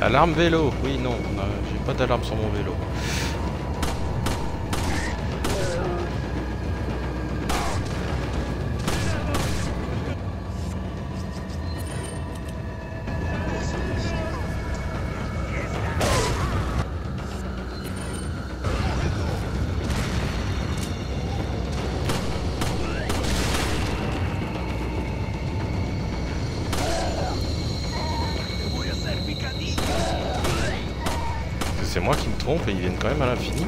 Alarme vélo. Oui, non, j'ai pas d'alarme sur mon vélo. C'est moi qui me trompe et ils viennent quand même à l'infini.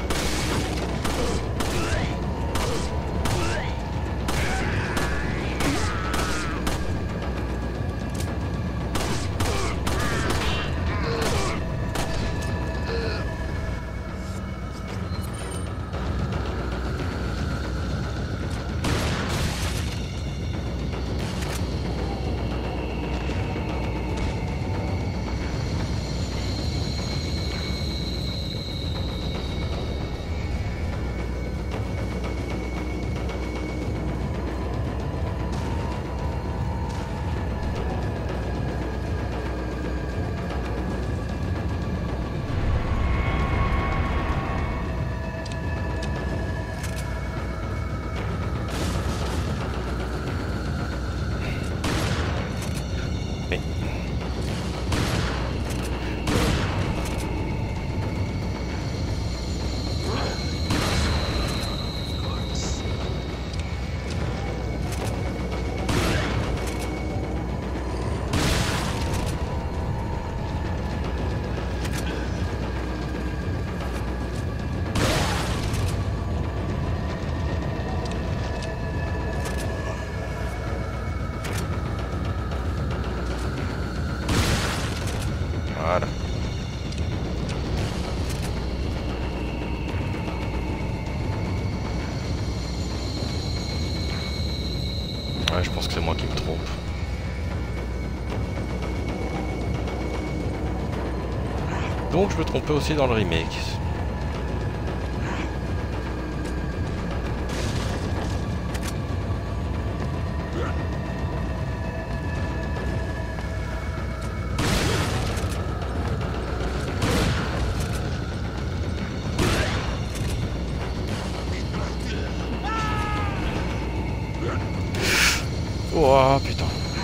Voilà. Ouais, je pense que c'est moi qui me trompe. Donc je me trompais aussi dans le remake. Oh putain.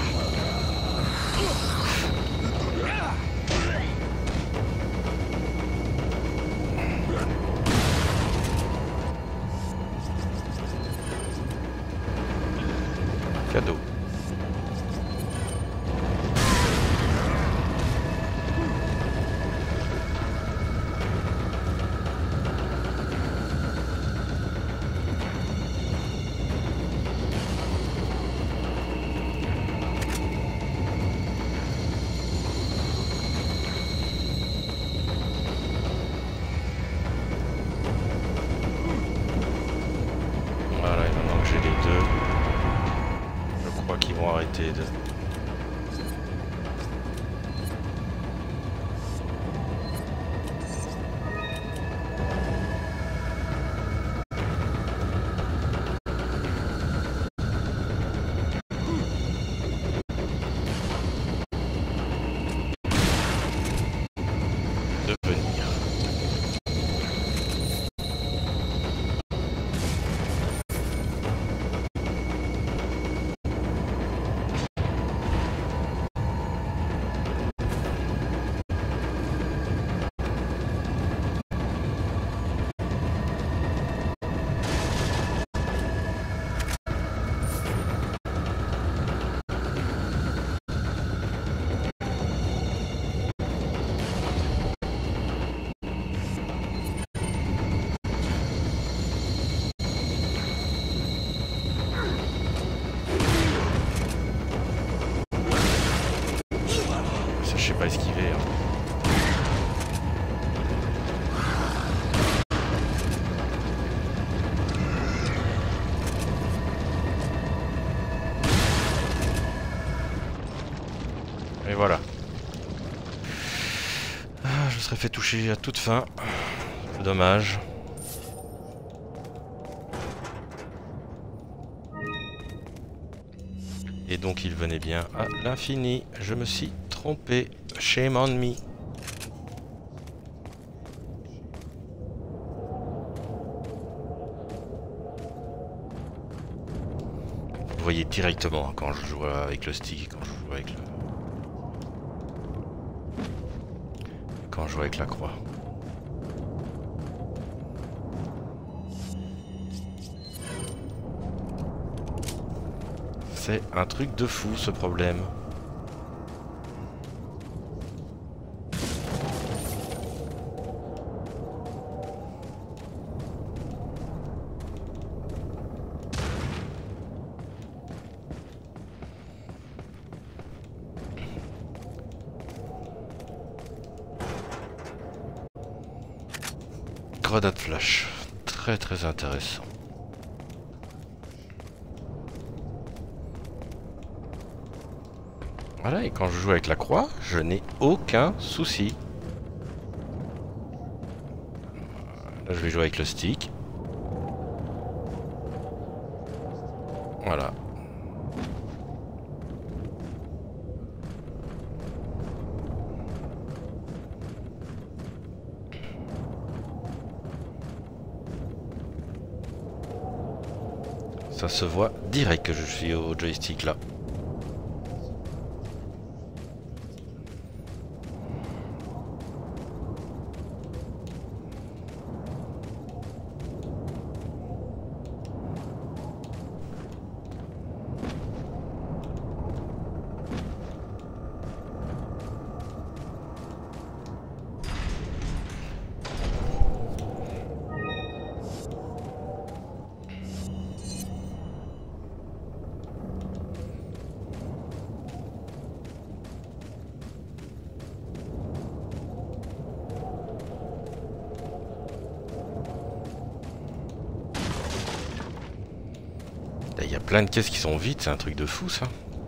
Cadeau. Voilà, et maintenant que j'ai les deux, je crois qu'ils vont arrêter de... de venir. Ça, je sais pas esquiver. Hein. Et voilà. Ah, je me serais fait toucher à toute fin. Dommage. Et donc il venait bien à l'infini. Je me suis trompé. Shame on me. voyez directement quand je joue avec le stick et quand je joue avec la croix. C'est un truc de fou ce problème. Grenade flash, très très intéressant. Voilà, et quand je joue avec la croix, je n'ai aucun souci. Là, je vais jouer avec le stick. Voilà. Ça se voit direct que je suis au joystick là. Il y a plein de caisses qui sont vides, c'est un truc de fou ça.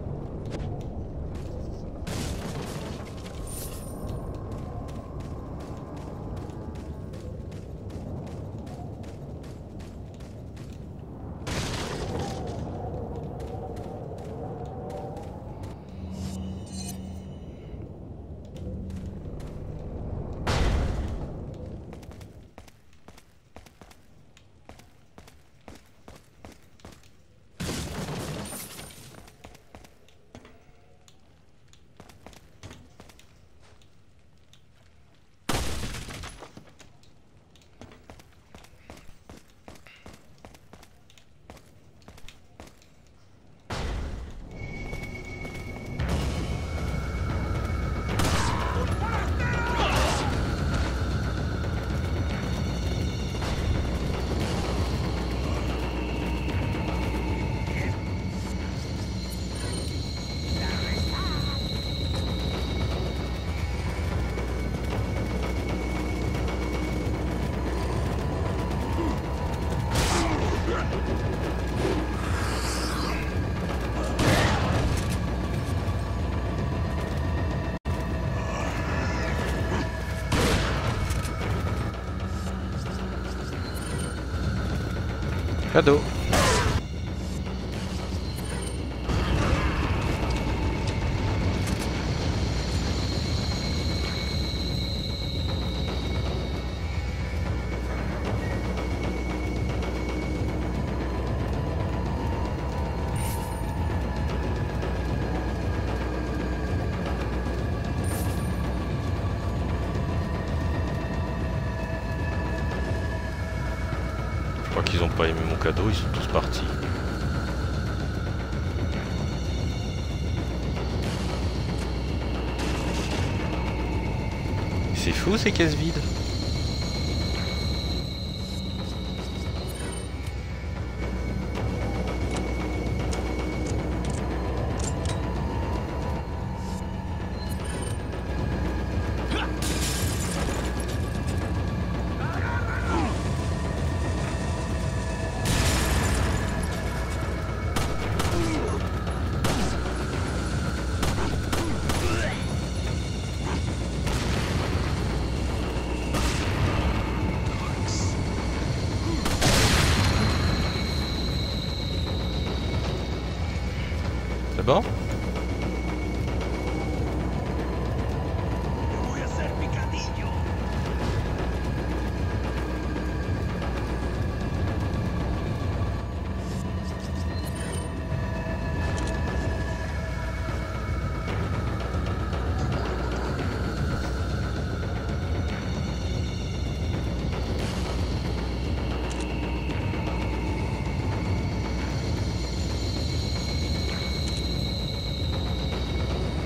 Cadeau. Je crois qu'ils ont pas aimé mon cadeau, ils sont tous partis. C'est fou ces caisses vides. C'est bon?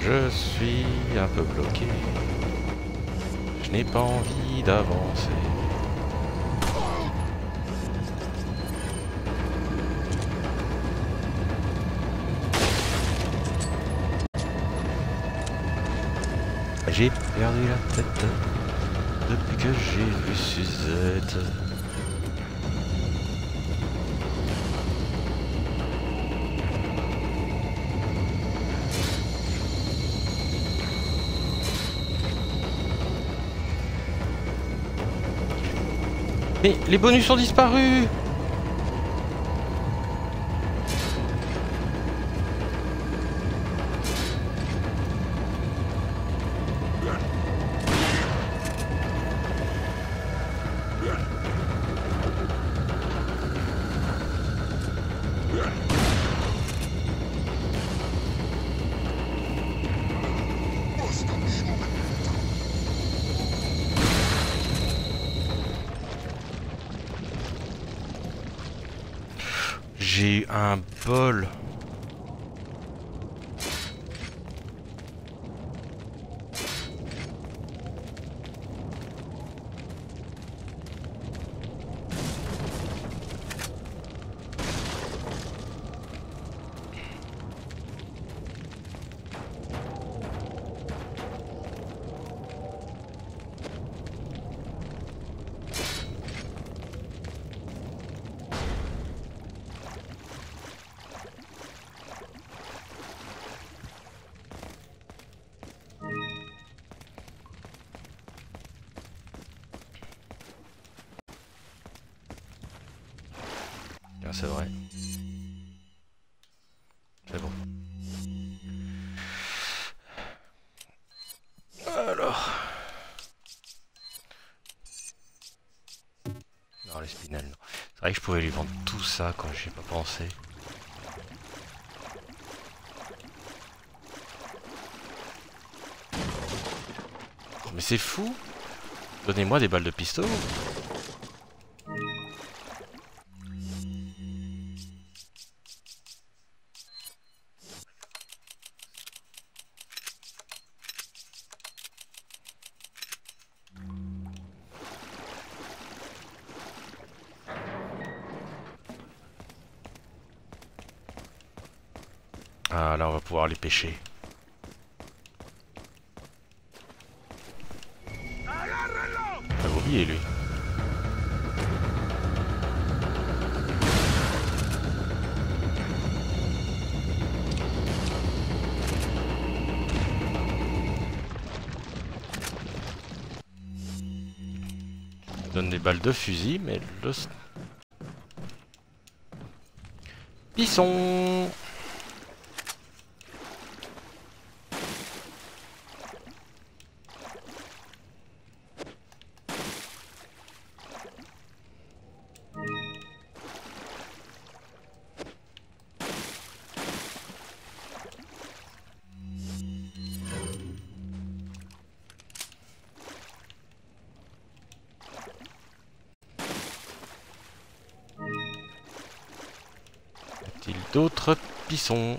Je suis un peu bloqué. Je n'ai pas envie d'avancer. J'ai perdu la tête depuis que j'ai vu Suzette. Mais les bonus ont disparu! J'ai eu un bol. Ah, c'est vrai. C'est bon. Alors. Non, les spinels, non. C'est vrai que je pouvais lui vendre tout ça quand j'y ai pas pensé. Oh, mais c'est fou! Donnez-moi des balles de pistolet. Ah, là, on va pouvoir les pêcher. T'avais oublié, lui. Il donne des balles de fusil, mais le... Pisson! Y a-t-il d'autres pissons?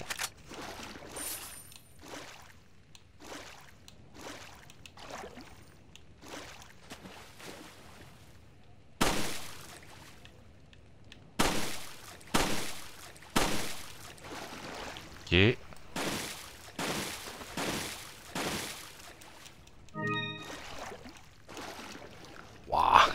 Ok. Waouh.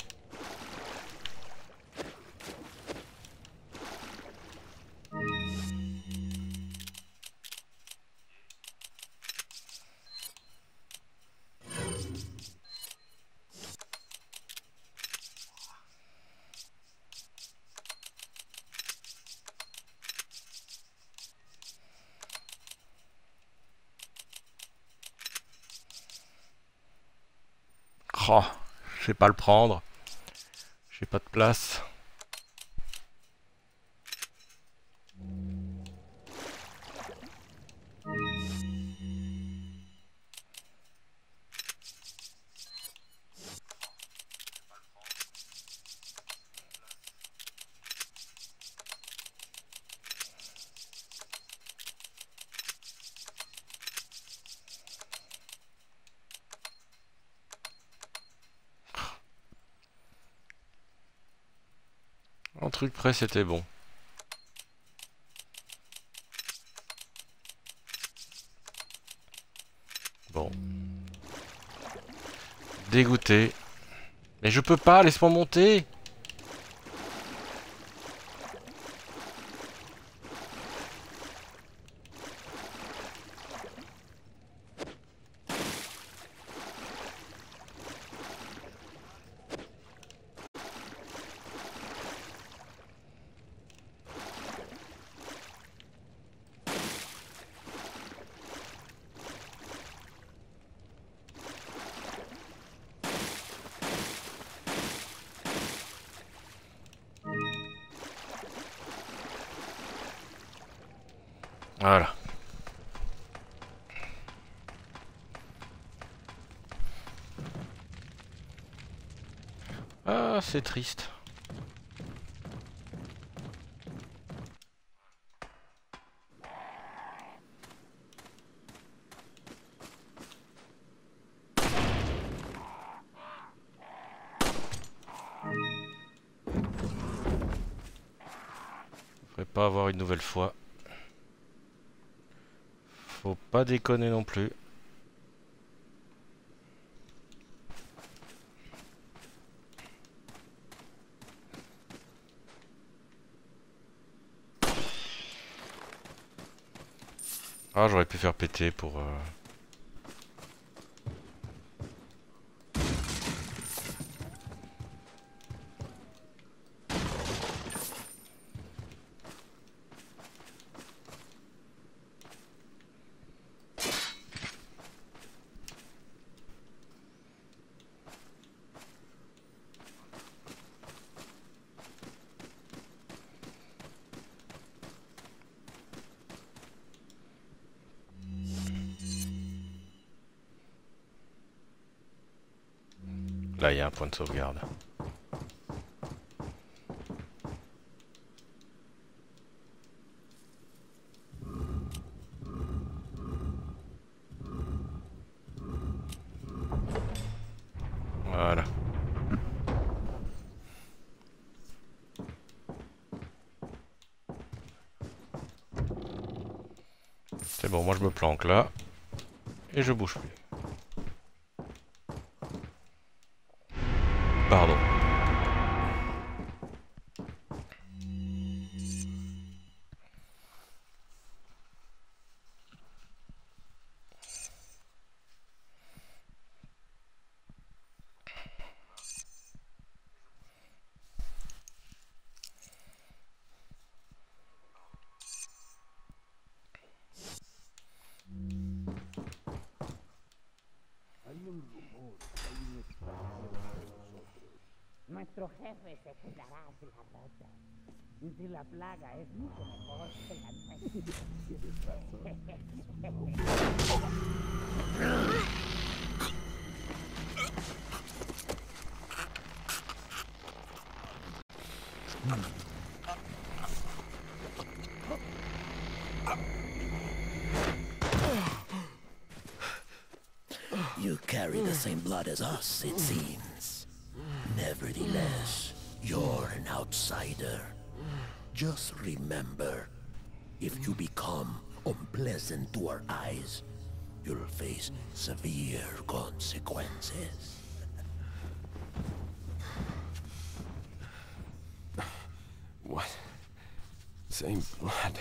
Oh, je vais pas le prendre. J'ai pas de place. Un truc près, c'était bon. Bon. Dégoûté. Mais je peux pas, laisse-moi monter. Voilà. Ah, c'est triste. Faudrait pas avoir une nouvelle fois. Faut pas déconner non plus. Ah, j'aurais pu faire péter pour... Là, il y a un point de sauvegarde. Voilà. C'est bon, moi je me planque là. Et je bouge plus. Pardon. Nuestro jefe se quedará de la rata. Y si la plaga es mucho mejor que la You carry the same blood as us, it seems. Nevertheless, you're an outsider. Just remember, if you become unpleasant to our eyes, you'll face severe consequences. What? Same blood.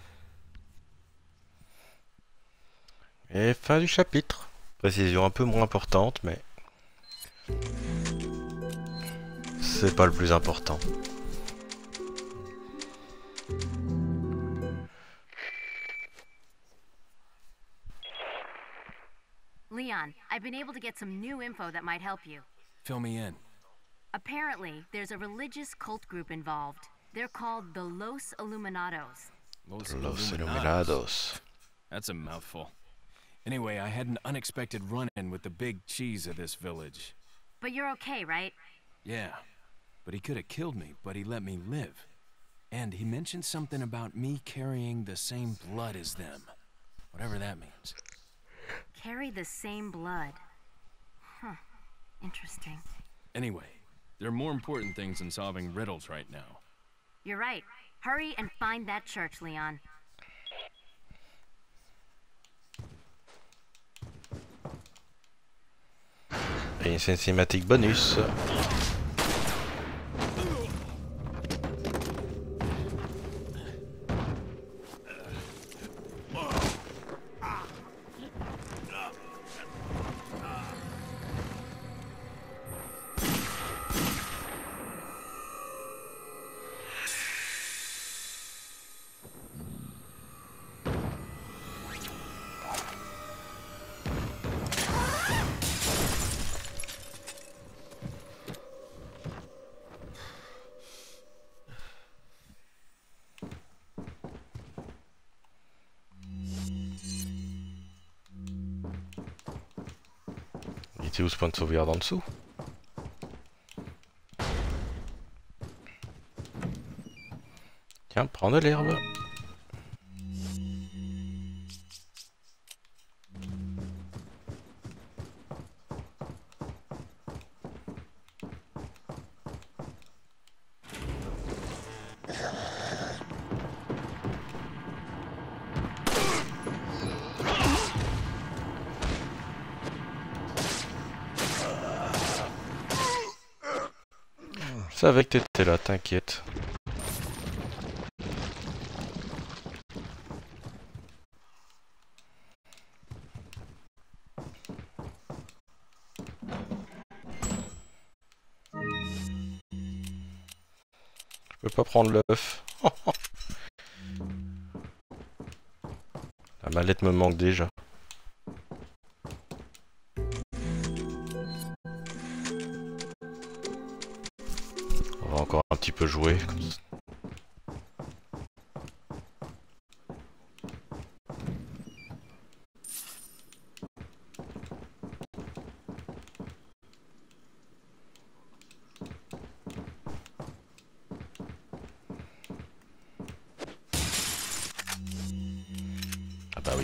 Et fin du chapitre. Précision un peu moins importante, mais... c'est pas le plus important. Leon, I've been able to get some new info that might help you. Fill me in. Apparently, there's a religious cult group involved. They're called the Los Illuminados. Los Los Illuminados. Illuminados. That's a mouthful. Anyway, I had an unexpected run-in with the big cheese of this village. But you're okay, right? Yeah, but he could have killed me, but he let me live. And he mentioned something about me carrying the same blood as them. Whatever that means. Carry the same blood. Huh. Interesting. Anyway, there are more important things than solving riddles right now. You're right. Hurry and find that church, Leon. Et c'est une cinématique bonus. Il était où ce point de sauvegarde en dessous? Tiens, prends de l'herbe. Je savais que t'étais là, t'inquiète. Je peux pas prendre l'œuf. La mallette me manque déjà. On va encore un petit peu jouer. Ah bah oui.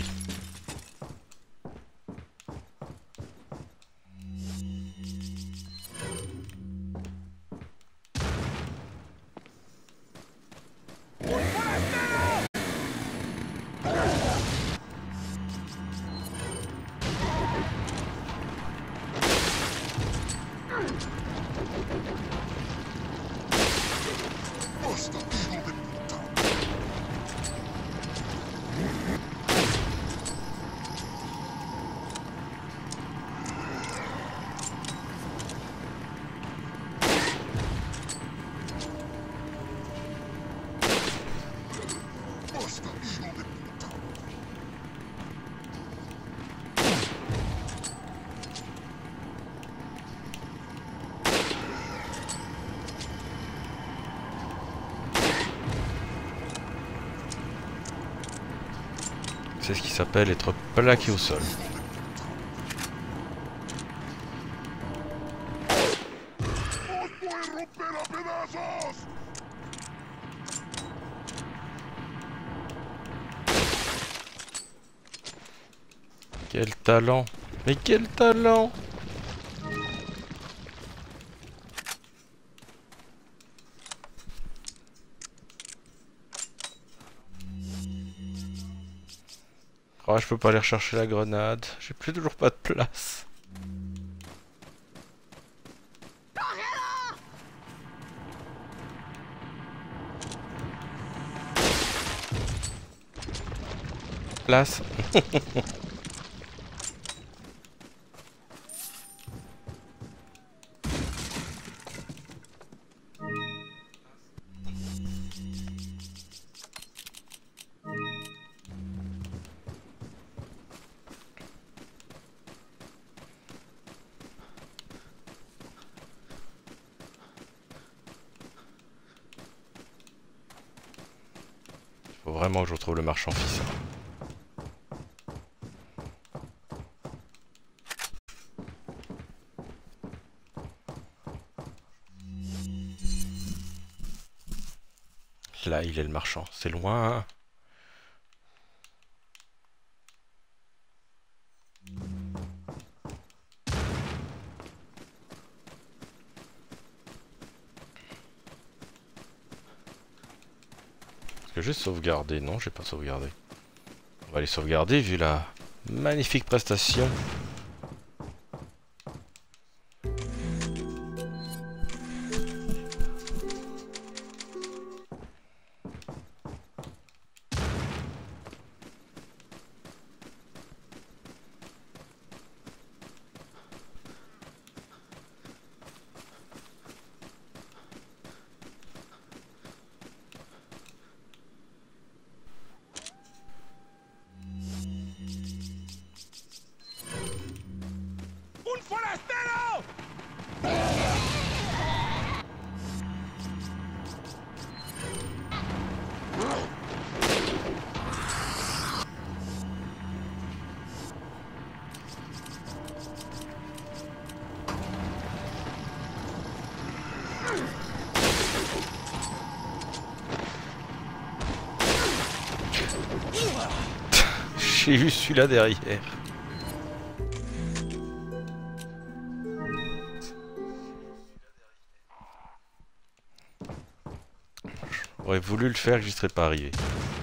C'est ce qui s'appelle être plaqué au sol. Quel talent! Mais quel talent! Oh, je peux pas aller rechercher la grenade. J'ai plus toujours pas de place. Place. Faut vraiment que je retrouve le marchand fils. Là, il est le marchand. C'est loin. que j'ai sauvegardé? Non, j'ai pas sauvegardé. On va les sauvegarder vu la magnifique prestation. J'ai eu celui-là derrière. J'aurais voulu le faire, j'y serais pas arrivé.